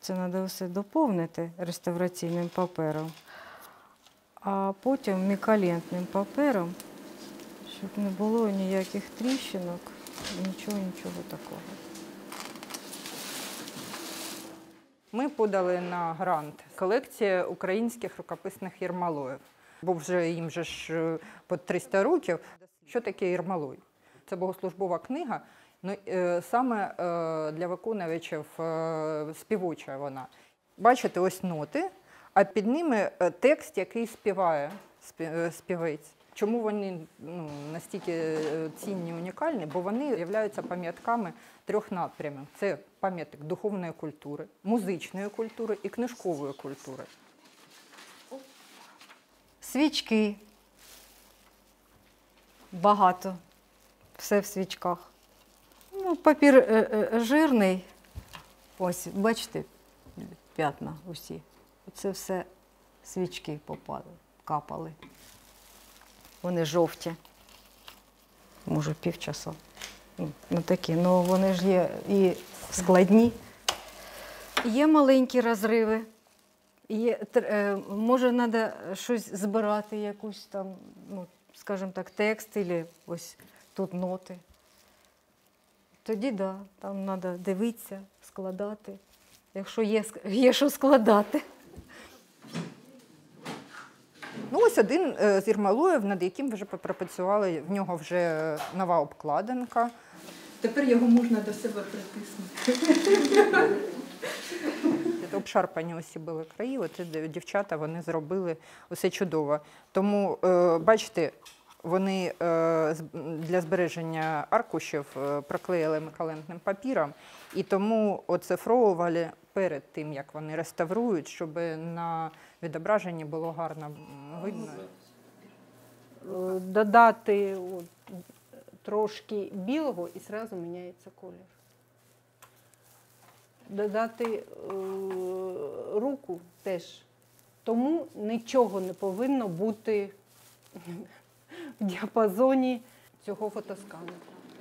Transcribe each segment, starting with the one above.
це треба все доповнити реставраційним папером, а потім мікалентним папером, щоб не було ніяких тріщинок, нічого такого. Ми подали на грант колекція українських рукописних єрмолоїв, бо вже їм же ж по 300 років. Що таке єрмолой? Це богослужбова книга, саме для виконавичів співоча вона. Бачите, ось ноти, а під ними текст, який співає співець. Чому вони настільки цінні, унікальні? Бо вони являються пам'ятками 3 напрямів. Це пам'яток духовної культури, музичної культури і книжкової культури. Свічки. Багато. Все в свічках. Папір жирний. Ось, бачите, п'ятна усі. Це все свічки попали, капали. Вони жовті. Може, півчаса. Такі, вони ж є і складні. Є маленькі розриви. Може, треба щось збирати, якусь там, скажімо так, текст, або ось тут ноти. Тоді, так, там треба дивитися, складати, якщо є що складати. Ось один з єрмолоїв, над яким вже пропрацювали, в нього вже нова обкладинка. Тепер його можна до себе притиснути. Обшарпані усі були краї, от дівчата, вони зробили усе чудово. Тому, бачите, вони для збереження аркушів проклеїли мікалентним папіром, і тому оцифровували перед тим, як вони реставрують, щоб на відображенні було гарно видно. Додати трошки білого і одразу міняється колір. Додати руку теж. Тому нічого не повинно бути в діапазоні цього фотоскану.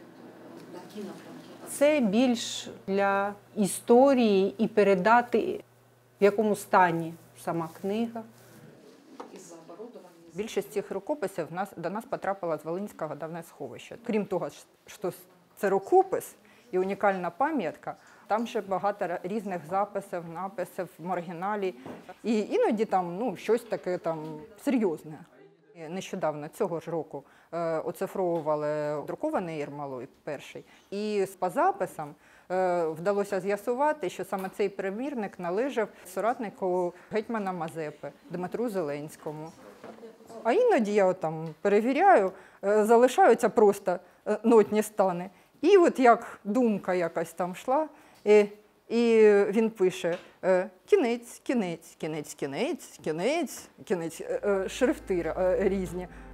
Це більш для історії і передати, в якому стані сама книга. Більшість цих рукописів до нас потрапила з Волинського давне сховища. Крім того, що це рукопис і унікальна пам'ятка, там ще багато різних записів, написів в маргіналі. І іноді там щось таке серйозне. Нещодавно, цього ж року, оцифровували друкований єрмолой перший. І по записам вдалося з'ясувати, що саме цей примірник належав соратнику гетьмана Мазепи Дмитру Зеленському. А іноді я перевіряю, залишаються просто нотні стани. І от як думка якась там йшла, і він пише кінець, кінець, кінець, кінець, кінець, кінець, шрифти різні.